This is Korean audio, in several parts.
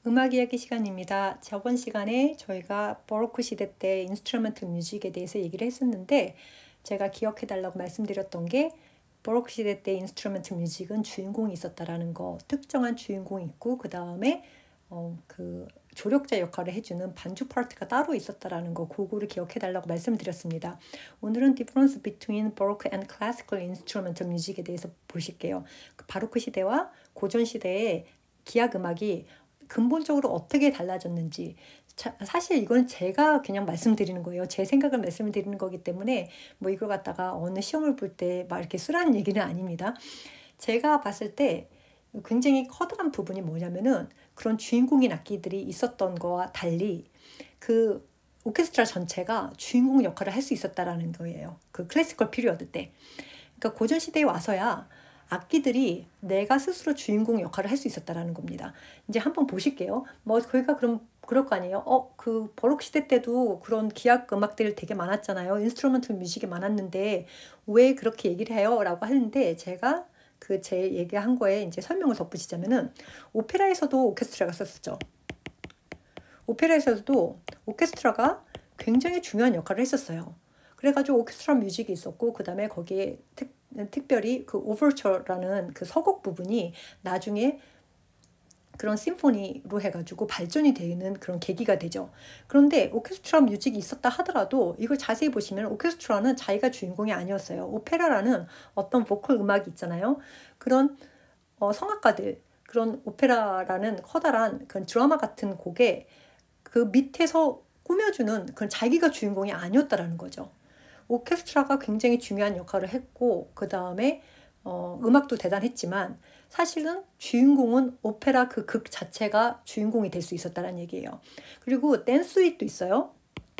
음악 이야기 시간입니다. 저번 시간에 저희가 바로크 시대 때 인스트루멘탈 뮤직에 대해서 얘기를 했었는데 제가 기억해 달라고 말씀드렸던 게 바로크 시대 때 인스트루멘탈 뮤직은 주인공이 있었다라는 거, 특정한 주인공이 있고 그 다음에 그 조력자 역할을 해주는 반주 파트가 따로 있었다라는 거, 그거를 기억해 달라고 말씀드렸습니다. 오늘은 difference between Baroque and classical instrumental music에 대해서 보실게요. 그 바로크 시대와 고전 시대의 기악 음악이 근본적으로 어떻게 달라졌는지, 사실 이건 제가 그냥 말씀드리는 거예요. 제 생각을 말씀드리는 거기 때문에 뭐 이걸 갖다가 어느 시험을 볼 때 막 이렇게 쓰라는 얘기는 아닙니다. 제가 봤을 때 굉장히 커다란 부분이 뭐냐면은 그런 주인공인 악기들이 있었던 거와 달리 그 오케스트라 전체가 주인공 역할을 할 수 있었다라는 거예요. 그 클래시컬 피리어드 때. 그러니까 고전 시대에 와서야 악기들이 내가 스스로 주인공 역할을 할 수 있었다라는 겁니다. 이제 한번 보실게요. 뭐 거기가 그럼 그럴 거 아니에요. 그 버록 시대 때도 그런 기악 음악들 되게 많았잖아요. 인스트루먼탈 뮤직이 많았는데 왜 그렇게 얘기를 해요? 라고 하는데 제가 제 얘기한 거에 이제 설명을 덧붙이자면은 오페라에서도 오케스트라가 썼었죠. 오페라에서도 오케스트라가 굉장히 중요한 역할을 했었어요. 그래가지고 오케스트라 뮤직이 있었고 그 다음에 거기에 특별히 그 오버처라는 그 서곡 부분이 나중에 그런 심포니로 해가지고 발전이 되는 그런 계기가 되죠. 그런데 오케스트라 뮤직이 있었다 하더라도 이걸 자세히 보시면 오케스트라는 자기가 주인공이 아니었어요. 오페라라는 어떤 보컬 음악이 있잖아요. 그런 성악가들, 그런 오페라라는 커다란 그런 드라마 같은 곡에 그 밑에서 꾸며주는 그런 자기가 주인공이 아니었다라는 거죠. 오케스트라가 굉장히 중요한 역할을 했고 그 다음에 음악도 대단했지만 사실은 주인공은 오페라 그 극 자체가 주인공이 될 수 있었다는 얘기예요. 그리고 댄스 스윗도 있어요.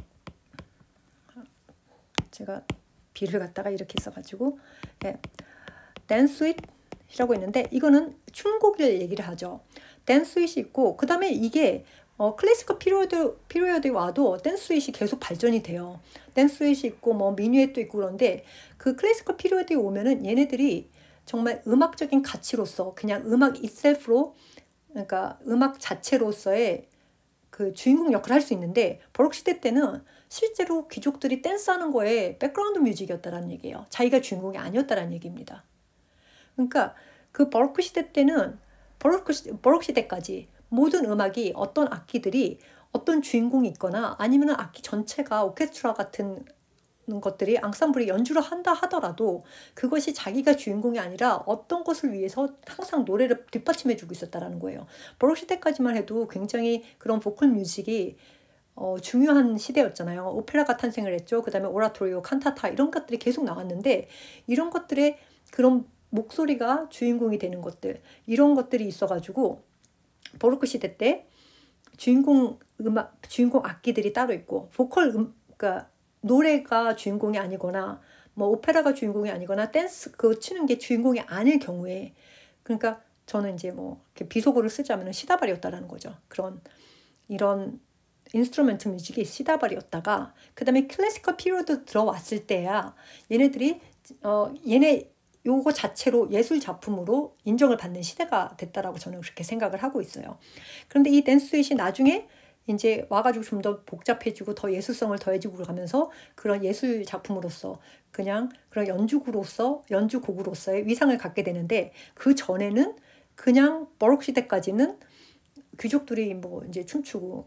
제가 비를 갖다가 이렇게 써가지고 네. 댄스 스윗이라고 있는데 이거는 춤곡을 얘기를 하죠. 댄스 스윗이 있고 그 다음에 이게 클래시컬 피리어드에 와도 댄스 스윗이 계속 발전이 돼요. 댄스 스윗이 있고 뭐 미뉴엣도 있고 그런데 그 클래시컬 피리어드에 오면은 얘네들이 정말 음악적인 가치로서 그냥 음악 itself로, 그러니까 음악 자체로서의 그 주인공 역할을 할 수 있는데 버록 시대 때는 실제로 귀족들이 댄스하는 거에 백그라운드 뮤직이었다라는 얘기예요. 자기가 주인공이 아니었다라는 얘기입니다. 그러니까 그 버록 시대 때는 버록 시대까지 모든 음악이 어떤 악기들이 어떤 주인공이 있거나 아니면 악기 전체가 오케스트라 같은 것들이 앙상블이 연주를 한다 하더라도 그것이 자기가 주인공이 아니라 어떤 것을 위해서 항상 노래를 뒷받침해주고 있었다라는 거예요. 버록 시대까지만 해도 굉장히 그런 보컬 뮤직이 중요한 시대였잖아요. 오페라가 탄생을 했죠. 그 다음에 오라토리오, 칸타타 이런 것들이 계속 나왔는데 이런 것들의 그런 목소리가 주인공이 되는 것들, 이런 것들이 있어가지고 버로크 시대 때 주인공 악기들이 따로 있고 그러니까 노래가 주인공이 아니거나 뭐 오페라가 주인공이 아니거나 댄스 그 치는 게 주인공이 아닐 경우에, 그러니까 저는 이제 뭐 이렇게 비속어를 쓰자면 시다발이었다라는 거죠. 이런 인스트루멘트 뮤직이 시다발이었다가 그 다음에 클래시컬 피리어드 들어왔을 때야 얘네들이 요거 자체로 예술 작품으로 인정을 받는 시대가 됐다라고 저는 그렇게 생각을 하고 있어요. 그런데 이 댄스 스윗이 나중에 이제 와가지고 좀 더 복잡해지고 더 예술성을 더해지고 가면서 그런 예술 작품으로서 그냥 그런 연주곡으로서의 위상을 갖게 되는데 그 전에는 그냥 버록 시대까지는 귀족들이 뭐 이제 춤추고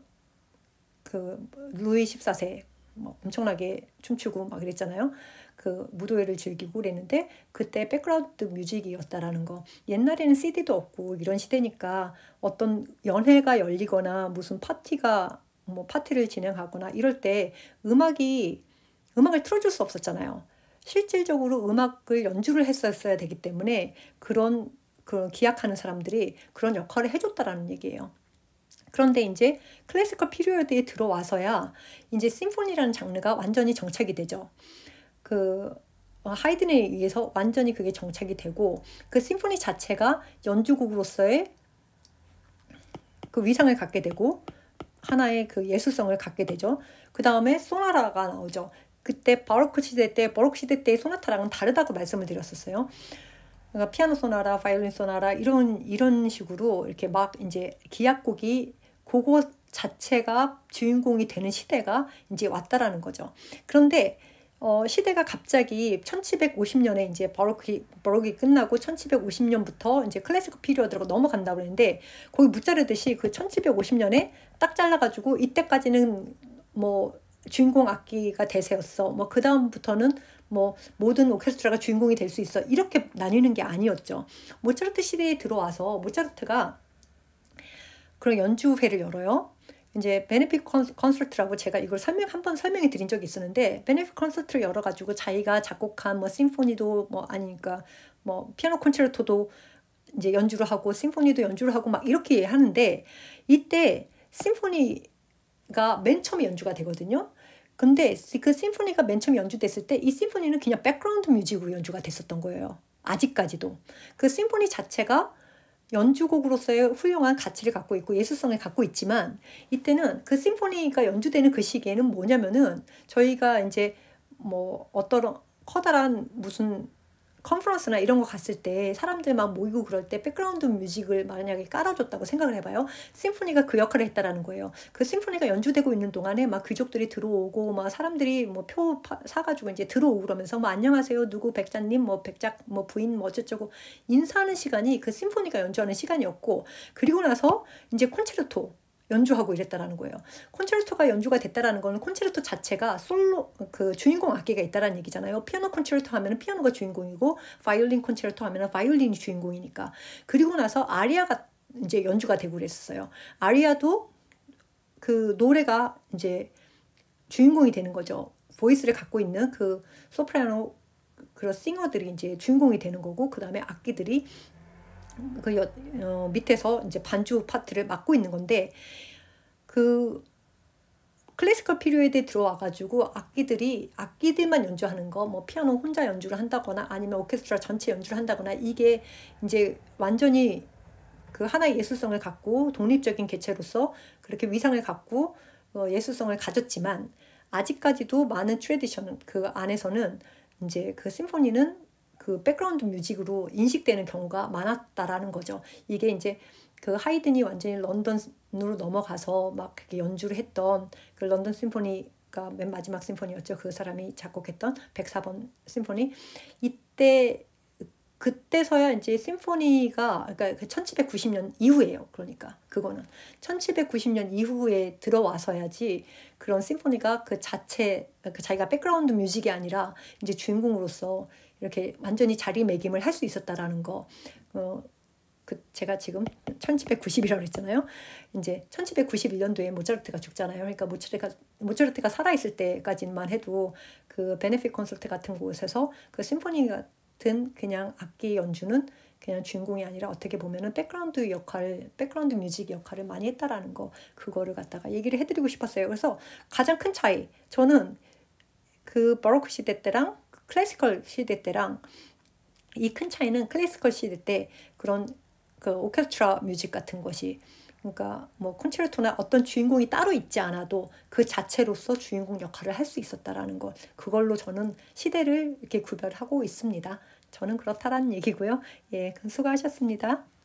그 루이 14세 뭐 엄청나게 춤추고 막 그랬잖아요. 그 무도회를 즐기고 그랬는데 그때 백그라운드 뮤직이었다라는 거. 옛날에는 CD도 없고 이런 시대니까 어떤 연회가 열리거나 무슨 파티를 진행하거나 이럴 때 음악을 틀어줄 수 없었잖아요. 실질적으로 음악을 연주를 했었어야 되기 때문에 그런 기악하는 사람들이 그런 역할을 해줬다라는 얘기예요. 그런데 이제 클래시컬 피리어드에 들어와서야 이제 심포니라는 장르가 완전히 정착이 되죠. 하이든에 의해서 완전히 그게 정착이 되고 그 심포니 자체가 연주곡으로서의 그 위상을 갖게 되고 하나의 그 예술성을 갖게 되죠. 그 다음에 소나타가 나오죠. 그때 버록 시대 때의 소나타랑은 다르다고 말씀을 드렸었어요. 그러니까 피아노 소나타, 바이올린 소나타 이런 식으로 이렇게 막 이제 기악곡이 그거 자체가 주인공이 되는 시대가 이제 왔다라는 거죠. 그런데 시대가 갑자기 1750년에 이제 바로크 끝나고 1750년부터 이제 클래시컬 피리어드로 넘어간다고 그랬는데 거기 무자르듯이 그 1750년에 딱 잘라가지고 이때까지는 뭐 주인공 악기가 대세였어. 뭐 그 다음부터는 뭐 모든 오케스트라가 주인공이 될 수 있어. 이렇게 나뉘는 게 아니었죠. 모차르트 시대에 들어와서 모차르트가 그런 연주회를 열어요. 이제 베네핏 콘서트라고 제가 이걸 한번 설명해 드린 적이 있었는데 베네핏 콘서트를 열어가지고 자기가 작곡한 뭐 심포니도 뭐 아니니까 뭐 피아노 콘체르토도 이제 연주를 하고 심포니도 연주를 하고 막 이렇게 하는데 이때 심포니가 맨 처음에 연주가 되거든요. 근데 그 심포니가 맨 처음 연주됐을 때 이 심포니는 그냥 백그라운드 뮤직으로 연주가 됐었던 거예요. 아직까지도. 그 심포니 자체가 연주곡으로서의 훌륭한 가치를 갖고 있고 예술성을 갖고 있지만 이때는 그 심포니가 연주되는 그 시기에는 뭐냐면은 저희가 이제 뭐 어떤 커다란 무슨 컨퍼런스나 이런 거 갔을 때 사람들 막 모이고 그럴 때 백그라운드 뮤직을 만약에 깔아줬다고 생각을 해봐요. 심포니가 그 역할을 했다라는 거예요. 그 심포니가 연주되고 있는 동안에 막 귀족들이 들어오고 막 사람들이 뭐 표 사가지고 이제 들어오고 그러면서 뭐 안녕하세요 누구 백자님 뭐 백작 뭐 부인 뭐 어쩌고 인사하는 시간이 그 심포니가 연주하는 시간이었고 그리고 나서 이제 콘체르토 연주하고 이랬다라는 거예요. 콘체르토가 연주가 됐다라는 거는 콘체르토 자체가 솔로 그 주인공 악기가 있다라는 얘기잖아요. 피아노 콘체르토 하면은 피아노가 주인공이고 바이올린 콘체르토 하면은 바이올린이 주인공이니까. 그리고 나서 아리아가 이제 연주가 되고 그랬어요. 아리아도 그 노래가 이제 주인공이 되는 거죠. 보이스를 갖고 있는 그 소프라노 그런 싱어들이 이제 주인공이 되는 거고 그다음에 악기들이 밑에서 이제 반주 파트를 맡고 있는 건데 그 클래시컬 피리어드에 들어와가지고 악기들만 연주하는 거, 뭐 피아노 혼자 연주를 한다거나 아니면 오케스트라 전체 연주를 한다거나 이게 이제 완전히 그 하나의 예술성을 갖고 독립적인 개체로서 그렇게 위상을 갖고 예술성을 가졌지만 아직까지도 많은 트래디션 그 안에서는 이제 그 심포니는 그 백그라운드 뮤직으로 인식되는 경우가 많았다라는 거죠. 이게 이제 그 하이든이 완전히 런던으로 넘어가서 막 연주를 했던 그 런던 심포니가 맨 마지막 심포니였죠. 그 사람이 작곡했던 104번 심포니. 그때서야 이제 심포니가 그러니까 그 1790년 이후예요. 그러니까 그거는 1790년 이후에 들어와서야지 그런 심포니가 그 자체 그 자기가 백그라운드 뮤직이 아니라 이제 주인공으로서 이렇게 완전히 자리매김을 할 수 있었다라는 거. 제가 지금 1790이라고 했잖아요. 이제 1791년도에 모차르트가 죽잖아요. 그러니까 모차르트가 살아있을 때까지만 해도 그 베네핏 콘서트 같은 곳에서 그 심포니 같은 그냥 악기 연주는 그냥 주인공이 아니라 어떻게 보면은 백그라운드 뮤직 역할을 많이 했다라는 거, 그거를 갖다가 얘기를 해드리고 싶었어요. 그래서 가장 큰 차이, 저는 그 바로크 시대 때랑 클래시컬 시대 때랑 이 큰 차이는 클래시컬 시대 때 그런 그 오케스트라 뮤직 같은 것이, 그러니까 뭐 콘체르토나 어떤 주인공이 따로 있지 않아도 그 자체로서 주인공 역할을 할 수 있었다라는 것, 그걸로 저는 시대를 이렇게 구별하고 있습니다. 저는 그렇다라는 얘기고요. 예, 수고하셨습니다.